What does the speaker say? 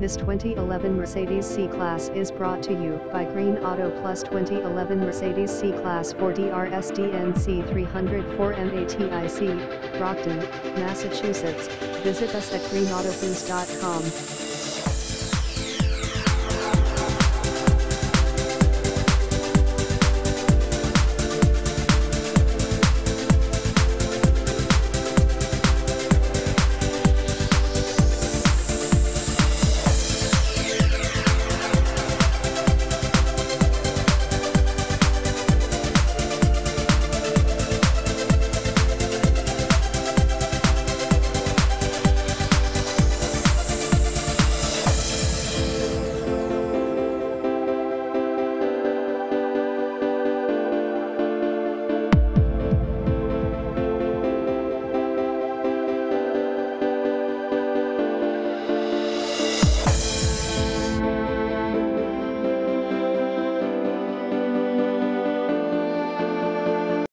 This 2011 Mercedes C-Class is brought to you by Green Auto Plus. 2011 Mercedes C-Class 4DRSDNC 300 4MATIC, Brockton, Massachusetts. Visit us at greenautoboost.com.